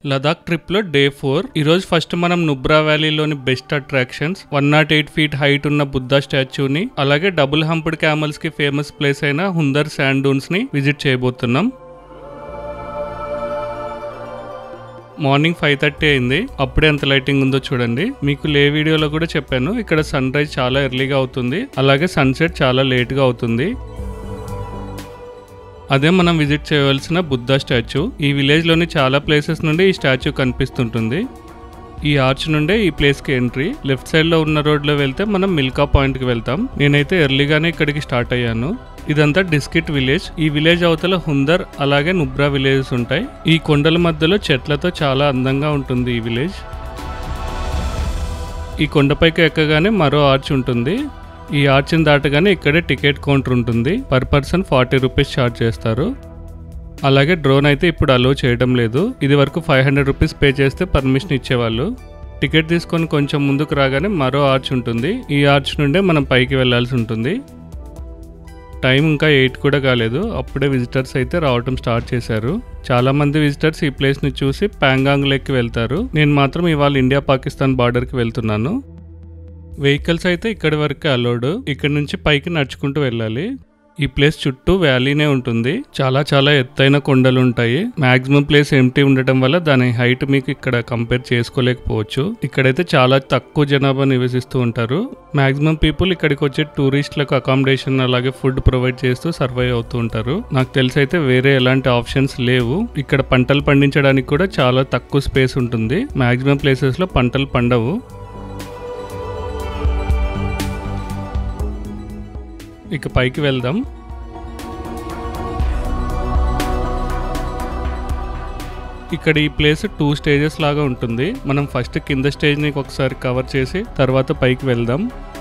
Ladakh trip లో day 4. ఈ రోజు ఫస్ట్ మనం నుబ్రా వ్యాలీలోని బెస్ట్ అట్రాక్షన్స్ 108 ఫీట్ హైట్ ఉన్న బుద్ధా స్టాచ్యూని, అలాగే డబుల్ హంప్డ్ క్యామల్స్ కి ఫేమస్ ప్లేస్ అయిన హుందర్ శాండ్ డూన్స్ ని విజిట్ చేయబోతున్నాం. మార్నింగ్ 5:30 అయింది. అప్పుడే ఎంత లైటింగ్ ఉందో చూడండి. మీకు లే వీడియోలో కూడా చెప్పాను, ఇక్కడ సన్ రైజ్ చాలా ఎర్లీగా అవుతుంది, అలాగే సన్సెట్ చాలా లేట్ గా అవుతుంది. అదే మనం విజిట్ చేయవలసిన బుద్ధా స్టాచ్యూ. ఈ విలేజ్ లోని చాలా ప్లేసెస్ నుండి ఈ స్టాచ్యూ కనిపిస్తుంటుంది. ఈ ఆర్చ్ నుండే ఈ ప్లేస్ కి ఎంట్రీ. లెఫ్ట్ సైడ్ లో ఉన్న రోడ్ లో వెళ్తే మనం మిల్కా పాయింట్ కి వెళ్తాం. నేనైతే ఎర్లీగానే ఇక్కడికి స్టార్ట్ అయ్యాను. ఇదంతా డిస్కిట్ విలేజ్. ఈ విలేజ్ అవతల హుందర్ అలాగే నుబ్రా విలేజెస్ ఉంటాయి. ఈ కొండల మధ్యలో చెట్లతో చాలా అందంగా ఉంటుంది ఈ విలేజ్. ఈ కొండపైకి ఎక్కగానే మరో ఆర్చ్ ఉంటుంది. ఈ ఆర్చిని దాటగానే ఇక్కడే టికెట్ కౌంటర్ ఉంటుంది. పర్ పర్సన్ 40 రూపీస్ ఛార్జ్ చేస్తారు. అలాగే డ్రోన్ అయితే ఇప్పుడు అలో చేయడం లేదు. ఇది వరకు 500 రూపీస్ పే చేస్తే పర్మిషన్ ఇచ్చేవాళ్ళు. టికెట్ తీసుకొని కొంచెం ముందుకు రాగానే మరో ఆర్చ్ ఉంటుంది. ఈ ఆర్చ్ నుండే మనం పైకి వెళ్లాల్సి ఉంటుంది. టైం ఇంకా 8 కూడా కాలేదు. అప్పుడే విజిటర్స్ అయితే రావటం స్టార్ట్ చేశారు. చాలా మంది విజిటర్స్ ఈ ప్లేస్ ని చూసి ప్యాంగాంగ్ లేక్ కి వెళ్తారు. నేను మాత్రం ఇవాళ ఇండియా పాకిస్తాన్ బార్డర్ కి వెళ్తున్నాను. వెహికల్స్ అయితే ఇక్కడి వరకే అలౌడ్. ఇక్కడ నుంచి పైకి నడుచుకుంటూ వెళ్ళాలి. ఈ ప్లేస్ చుట్టూ వ్యాలీనే ఉంటుంది. చాలా ఎత్తైన కొండలు ఉంటాయి. మాక్సిమం ప్లేస్ ఎంటీ ఉండటం వల్ల దాని హైట్ మీకు ఇక్కడ కంపేర్ చేసుకోలేకపోవచ్చు. ఇక్కడైతే చాలా తక్కువ జనాభా నివసిస్తూ ఉంటారు. మాక్సిమం పీపుల్ ఇక్కడికి వచ్చే టూరిస్టులకు అకామిడేషన్ అలాగే ఫుడ్ ప్రొవైడ్ చేస్తూ సర్వైవ్ అవుతూ ఉంటారు. నాకు తెలిసి అయితే వేరే ఎలాంటి ఆప్షన్స్ లేవు. ఇక్కడ పంటలు పండించడానికి కూడా చాలా తక్కువ స్పేస్ ఉంటుంది. మాక్సిమం ప్లేసెస్ లో పంటలు పండవు. ఇక పైకి వెళ్దాం. ఇక్కడ ఈ ప్లేస్ 2 స్టేజెస్ లాగా ఉంటుంది. మనం ఫస్ట్ కింద స్టేజ్ ని ఒకసారి కవర్ చేసి తర్వాత పైకి వెళ్దాం.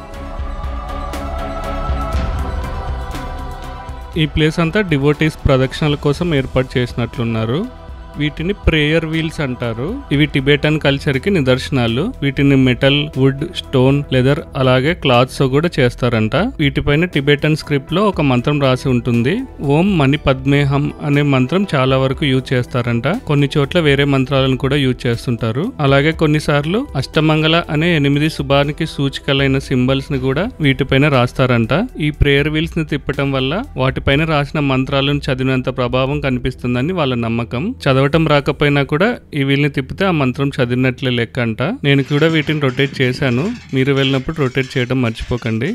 ఈ ప్లేస్ అంతా డివోటీస్ ప్రదక్షిణల కోసం ఏర్పాటు చేసినట్లున్నారు. వీటిని ప్రేయర్ వీల్స్ అంటారు. ఇవి టిబెటన్ కల్చర్ కి నిదర్శనాలు. వీటిని మెటల్, వుడ్, స్టోన్, లెదర్ అలాగే క్లాత్స్ తో కూడా చేస్తారంట. వీటిపైన టిబెటన్ స్క్రిప్ట్ లో ఒక మంత్రం రాసి ఉంటుంది. ఓం మణి పద్మేహం అనే మంత్రం చాలా వరకు యూజ్ చేస్తారంట. కొన్ని చోట్ల వేరే మంత్రాలను కూడా యూజ్ చేస్తుంటారు. అలాగే కొన్నిసార్లు అష్టమంగళ అనే 8 శుభానికి సూచికలైన సింబల్స్ ని కూడా వీటిపైన రాస్తారంట. ఈ ప్రేయర్ వీల్స్ ని తిప్పటం వల్ల వాటిపైన రాసిన మంత్రాలను చదివినంత ప్రభావం కనిపిస్తుందని వాళ్ళ నమ్మకం. చదవటం రాకపోయినా కూడా ఈ వీల్ని తిప్పితే ఆ మంత్రం చదివినట్లే లెక్క అంట. నేను కూడా వీటిని రొటేట్ చేశాను. మీరు వెళ్ళినప్పుడు రొటేట్ చేయడం మర్చిపోకండి.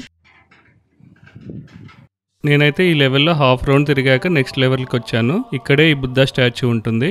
నేనైతే ఈ లెవెల్లో హాఫ్ రౌండ్ తిరిగాక నెక్స్ట్ లెవెల్కి వచ్చాను. ఇక్కడే ఈ బుద్ధా స్టాచ్యూ ఉంటుంది.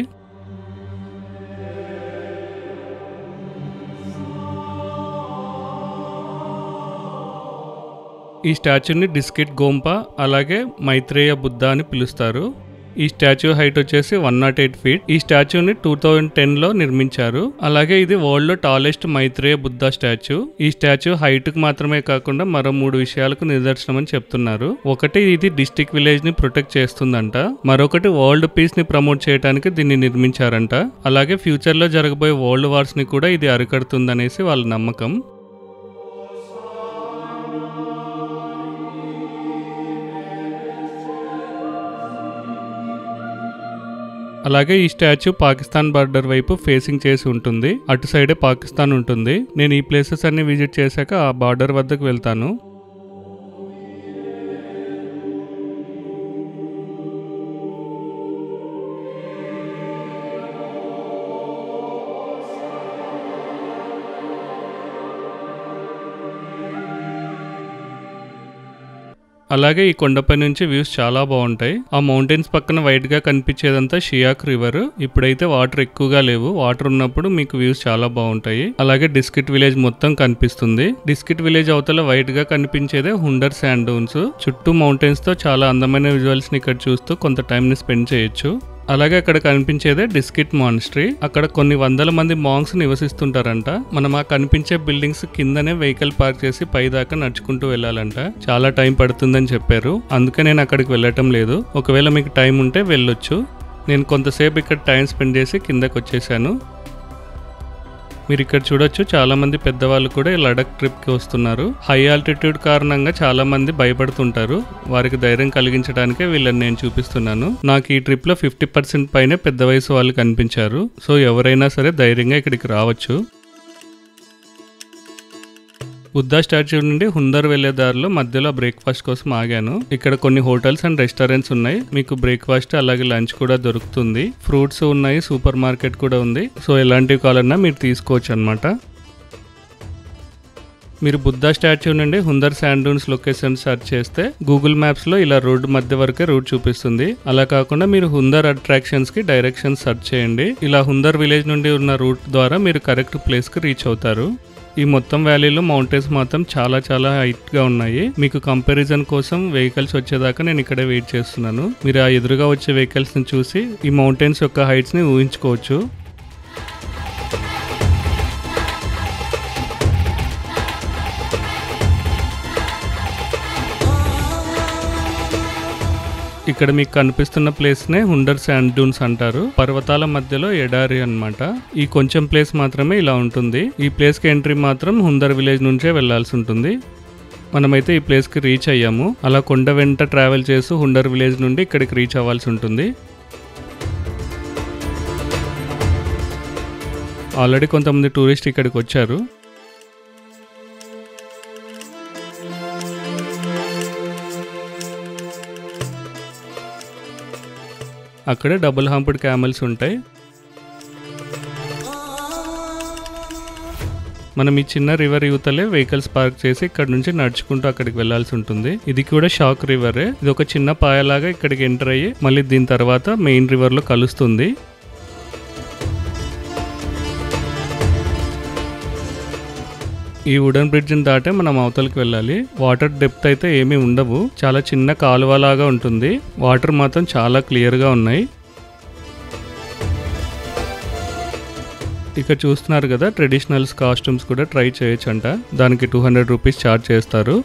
ఈ స్టాచ్యూని డిస్కిట్ గోంపా అలాగే మైత్రేయ బుద్ధ అని పిలుస్తారు. ఈ స్టాచ్యూ హైట్ వచ్చేసి 108 ఫీట్. ఈ స్టాచ్యూని 2010లో నిర్మించారు. అలాగే ఇది వరల్డ్ లో టాలెస్ట్ మైత్రేయ బుద్ధ స్టాచ్యూ. ఈ స్టాచ్యూ హైట్ కు మాత్రమే కాకుండా మరో 3 విషయాలకు నిదర్శనం అని చెప్తున్నారు. ఒకటి, ఇది డిస్ట్రిక్ట్ విలేజ్ ని ప్రొటెక్ట్ చేస్తుందంట. మరొకటి, వరల్డ్ పీస్ ని ప్రమోట్ చేయడానికి దీన్ని నిర్మించారంట. అలాగే ఫ్యూచర్ లో జరగబోయే వరల్డ్ వార్స్ ని కూడా ఇది అరికడుతుందనేసి వాళ్ళ నమ్మకం. అలాగే ఈ స్టాచ్యూ పాకిస్తాన్ బార్డర్ వైపు ఫేసింగ్ చేసి ఉంటుంది. అటు సైడే పాకిస్తాన్ ఉంటుంది. నేను ఈ ప్లేసెస్ అన్ని విజిట్ చేశాక ఆ బార్డర్ వద్దకు వెళ్తాను. అలాగే ఈ కొండపై నుంచి వ్యూస్ చాలా బాగుంటాయి. ఆ మౌంటైన్స్ పక్కన వైట్ గా కనిపించేదంతా షియాక్ రివర్. ఇప్పుడైతే వాటర్ ఎక్కువగా లేవు. వాటర్ ఉన్నప్పుడు మీకు వ్యూస్ చాలా బాగుంటాయి. అలాగే డిస్కిట్ విలేజ్ మొత్తం కనిపిస్తుంది. డిస్కిట్ విలేజ్ అవతల వైట్ గా కనిపించేదే హుండర్ శాండ్ డూన్స్. చుట్టూ మౌంటైన్స్ తో చాలా అందమైన విజువల్స్ ని ఇక్కడ చూస్తూ కొంత టైం ని స్పెండ్ చేయొచ్చు. అలాగే అక్కడ కనిపించేదే డిస్కిట్ మానిస్ట్రీ. అక్కడ కొన్ని వందల మంది మాంగ్స్ నివసిస్తుంటారంట. మనం ఆ కనిపించే బిల్డింగ్స్ కిందనే వెహికల్ పార్క్ చేసి పై దాకా నడుచుకుంటూ వెళ్ళాలంట. చాలా టైం పడుతుందని చెప్పారు. అందుకే నేను అక్కడికి వెళ్ళటం లేదు. ఒకవేళ మీకు టైం ఉంటే వెళ్ళొచ్చు. నేను కొంతసేపు ఇక్కడ టైం స్పెండ్ చేసి కిందకి వచ్చేసాను. మీరు ఇక్కడ చూడొచ్చు, చాలా మంది పెద్దవాళ్ళు కూడా ఈ లడక్ ట్రిప్ కి వస్తున్నారు. హై ఆల్టిట్యూడ్ కారణంగా చాలా మంది భయపడుతుంటారు. వారికి ధైర్యం కలిగించడానికే వీళ్ళని నేను చూపిస్తున్నాను. నాకు ఈ ట్రిప్ లో 50% పైనే పెద్ద వయసు వాళ్ళు కనిపించారు. సో ఎవరైనా సరే ధైర్యంగా ఇక్కడికి రావచ్చు. బుద్ధా స్టాచ్యూ నుండి హుందర్ వెళ్లే దారిలో మధ్యలో బ్రేక్ఫాస్ట్ కోసం ఆగాను. ఇక్కడ కొన్ని హోటల్స్ అండ్ రెస్టారెంట్స్ ఉన్నాయి. మీకు బ్రేక్ఫాస్ట్ అలాగే లంచ్ కూడా దొరుకుతుంది. ఫ్రూట్స్ ఉన్నాయి, సూపర్ మార్కెట్ కూడా ఉంది. సో ఎలాంటివి కావాలన్నా మీరు తీసుకోవచ్చు అన్నమాట. మీరు బుద్ధా స్టాచ్యూ నుండి Hunder sand dunes location search చేస్తే గూగుల్ మ్యాప్స్ లో ఇలా రోడ్డు మధ్య వరకే రూట్ చూపిస్తుంది. అలా కాకుండా మీరు హుందర్ అట్రాక్షన్స్ కి డైరెక్షన్స్ సెర్చ్ చేయండి. ఇలా హుందర్ విలేజ్ నుండి ఉన్న రూట్ ద్వారా మీరు కరెక్ట్ ప్లేస్ కి రీచ్ అవుతారు. ఈ మొత్తం వ్యాలీలో మౌంటైన్స్ మాత్రం చాలా చాలా హైట్ గా ఉన్నాయి. మీకు కంపారిజన్ కోసం వెహికల్స్ వచ్చేదాకా నేను ఇక్కడే వెయిట్ చేస్తున్నాను. మీరు ఆ ఎదురుగా వచ్చే వెహికల్స్ ని చూసి ఈ మౌంటైన్స్ యొక్క హైట్స్ ని ఊహించుకోవచ్చు. ఇక్కడ మీకు కనిపిస్తున్న ప్లేస్ నే హుందర్ శాండ్ డూన్స్ అంటారు. పర్వతాల మధ్యలో ఎడారి అన్నమాట. ఈ కొంచెం ప్లేస్ మాత్రమే ఇలా ఉంటుంది. ఈ ప్లేస్ కి ఎంట్రీ మాత్రం హుందర్ విలేజ్ నుంచే వెళ్లాల్సి ఉంటుంది. మనమైతే ఈ ప్లేస్ కి రీచ్ అయ్యాము. అలా కొండ వెంట ట్రావెల్ చేస్తూ హుందర్ విలేజ్ నుండి ఇక్కడికి రీచ్ అవ్వాల్సి ఉంటుంది. ఆల్రెడీ కొంతమంది టూరిస్ట్ ఇక్కడికి వచ్చారు. అక్కడే డబుల్ హంప్డ్ క్యామెల్స్ ఉంటాయి. మనం ఈ చిన్న రివర్ యువతలే వెహికల్స్ పార్క్ చేసి ఇక్కడ నుంచి నడుచుకుంటూ అక్కడికి వెళ్లాల్సి ఉంటుంది. ఇది కూడా షాక్ రివరే. ఇది ఒక చిన్న పాయలాగా ఇక్కడికి ఎంటర్ అయ్యి మళ్ళీ దీని తర్వాత మెయిన్ రివర్ లో కలుస్తుంది. ఈ వుడెన్ బ్రిడ్జ్ ని దాటే మనం అవతలకి వెళ్ళాలి. వాటర్ డెప్త్ అయితే ఏమీ ఉండవు. చాలా చిన్న కాలువలాగా ఉంటుంది. వాటర్ మాత్రం చాలా క్లియర్ గా ఉన్నాయి. ఇక్కడ చూస్తున్నారు కదా, ట్రెడిషనల్స్ కాస్ట్యూమ్స్ కూడా ట్రై చేయొచ్చంట. దానికి 200 రూపీస్ ఛార్జ్ చేస్తారు.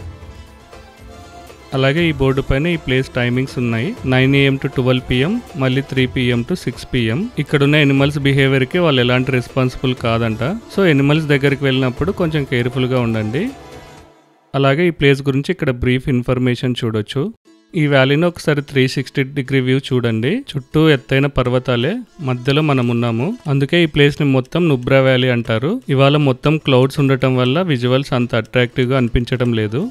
అలాగే ఈ బోర్డు పైన ఈ ప్లేస్ టైమింగ్స్ ఉన్నాయి. 9 AM to 12 PM, మళ్ళీ 3 PM to 6 PM. ఇక్కడున్న ఎనిమల్స్ బిహేవియర్ కి వాళ్ళు ఎలాంటి రెస్పాన్సిబుల్ కాదంట. సో ఎనిమల్స్ దగ్గరికి వెళ్ళినప్పుడు కొంచెం కేర్ఫుల్ గా ఉండండి. అలాగే ఈ ప్లేస్ గురించి ఇక్కడ బ్రీఫ్ ఇన్ఫర్మేషన్ చూడొచ్చు. ఈ వ్యాలీని ఒకసారి 360 వ్యూ చూడండి. చుట్టూ ఎత్తైన పర్వతాలే, మధ్యలో మనం ఉన్నాము. అందుకే ఈ ప్లేస్ ని మొత్తం నుబ్రా వ్యాలీ అంటారు. ఇవాళ మొత్తం క్లౌడ్స్ ఉండటం వల్ల విజువల్స్ అంత అట్రాక్టివ్ గా అనిపించడం లేదు.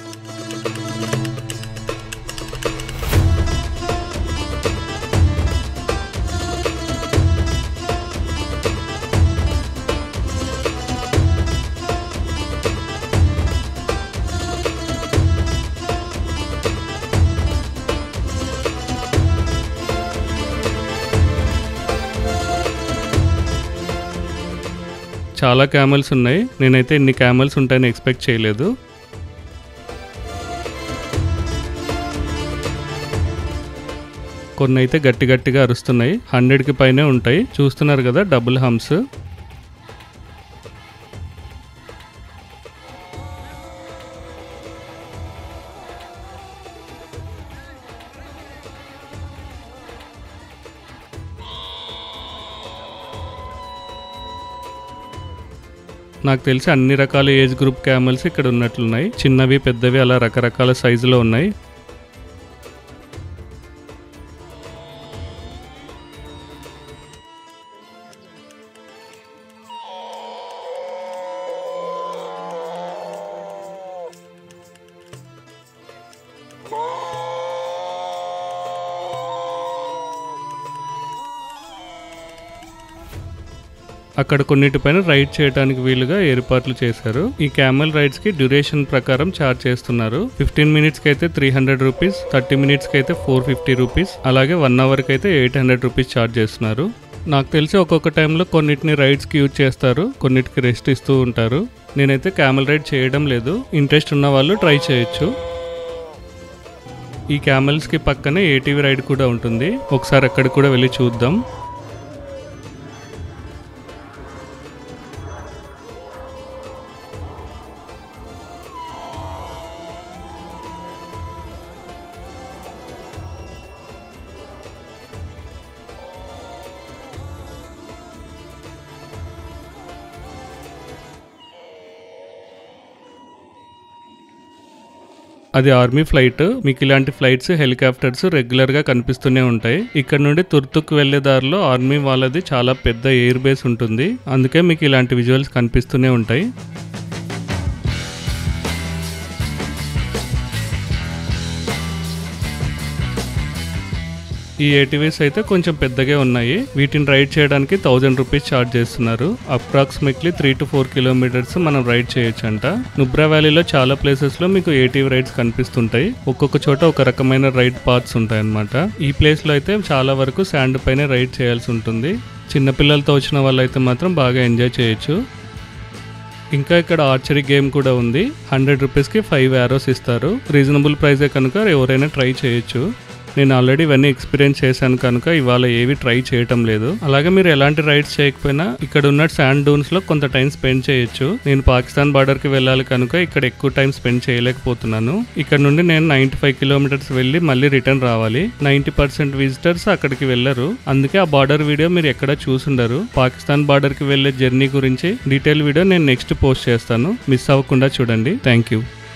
చాలా క్యామెల్స్ ఉన్నాయి. నేనైతే ఇన్ని క్యామెల్స్ ఉంటాయని ఎక్స్పెక్ట్ చేయలేదు. కొన్ని అయితే గట్టి గట్టిగా అరుస్తున్నాయి. 100కి పైనే ఉంటాయి. చూస్తున్నారు కదా డబుల్ హంప్స్. నాకు తెలిసి అన్ని రకాల ఏజ్ గ్రూప్ క్యామెల్స్ ఇక్కడ ఉన్నట్లున్నాయి. చిన్నవి పెద్దవి అలా రకరకాల సైజులో ఉన్నాయి. అక్కడ కొన్నిటిపైన రైడ్ చేయడానికి వీలుగా ఏర్పాట్లు చేశారు. ఈ క్యామెల్ రైడ్స్ కి డ్యూరేషన్ ప్రకారం ఛార్జ్ చేస్తున్నారు. 15 మినిట్స్ కి అయితే 300 రూపీస్, 30 మినిట్స్ కి అయితే 450 రూపీస్, అలాగే 1 అవర్ కి అయితే 800 రూపీస్ ఛార్జ్ చేస్తున్నారు. నాకు తెలిసి ఒక్కొక్క టైంలో కొన్నిటిని రైడ్స్ కి యూజ్ చేస్తారు, కొన్నిటికి రెస్ట్ ఇస్తూ ఉంటారు. నేనైతే క్యామెల్ రైడ్ చేయడం లేదు. ఇంట్రెస్ట్ ఉన్న వాళ్ళు ట్రై చేయొచ్చు. ఈ క్యామెల్స్ కి పక్కనే ఏటీవీ రైడ్ కూడా ఉంటుంది. ఒకసారి అక్కడ కూడా వెళ్ళి చూద్దాం. అది ఆర్మీ ఫ్లైట్. మీకు ఇలాంటి ఫ్లైట్స్, హెలికాప్టర్స్ రెగ్యులర్ గా కనిపిస్తూనే ఉంటాయి. ఇక్కడ నుండి తుర్తుక్ వెళ్లే దారిలో ఆర్మీ వాళ్ళది చాలా పెద్ద ఎయిర్ బేస్ ఉంటుంది. అందుకే మీకు ఇలాంటి విజువల్స్ కనిపిస్తూనే ఉంటాయి. ఈ ఏటీవీస్ అయితే కొంచెం పెద్దగా ఉన్నాయి. వీటిని రైడ్ చేయడానికి 1000 రూపీస్ ఛార్జ్ చేస్తున్నారు. అప్రాక్సిమేట్లీ 3 to 4 కిలోమీటర్స్ మనం రైడ్ చేయొచ్చంట. నుబ్రా వ్యాలీలో చాలా ప్లేసెస్ లో మీకు ఏటీవీ రైడ్స్ కనిపిస్తుంటాయి. ఒక్కొక్క చోట ఒక రకమైన రైడ్ పాత్స్ ఉంటాయి అన్నమాట. ఈ ప్లేస్ లో అయితే చాలా వరకు శాండ్ పైన రైడ్ చేయాల్సి ఉంటుంది. చిన్నపిల్లలతో వచ్చిన వాళ్ళైతే మాత్రం బాగా ఎంజాయ్ చేయొచ్చు. ఇంకా ఇక్కడ ఆర్చరీ గేమ్ కూడా ఉంది. 100 రూపీస్కి 5 యారోస్ ఇస్తారు. రీజనబుల్ ప్రైజే కనుక ఎవరైనా ట్రై చేయొచ్చు. నేను ఆల్రెడీ ఇవన్నీ ఎక్స్పీరియన్స్ చేశాను కనుక ఇవాళ ఏవి ట్రై చేయటం లేదు. అలాగే మీరు ఎలాంటి రైడ్స్ చేయకపోయినా ఇక్కడ ఉన్న శాండ్ డూన్స్ లో కొంత టైం స్పెండ్ చేయొచ్చు. నేను పాకిస్తాన్ బార్డర్ కి వెళ్ళాలి కనుక ఇక్కడ ఎక్కువ టైం స్పెండ్ చేయలేకపోతున్నాను. ఇక్కడ నుండి నేను 95 కిలోమీటర్స్ వెళ్ళి మళ్ళీ రిటర్న్ రావాలి. 90% విజిటర్స్ అక్కడికి వెళ్ళరు. అందుకే ఆ బార్డర్ వీడియో మీరు ఎక్కడ చూసుండరు. పాకిస్తాన్ బార్డర్ కి వెళ్లే జర్నీ గురించి డీటెయిల్ వీడియో నేను నెక్స్ట్ పోస్ట్ చేస్తాను. మిస్ అవ్వకుండా చూడండి. Thank you.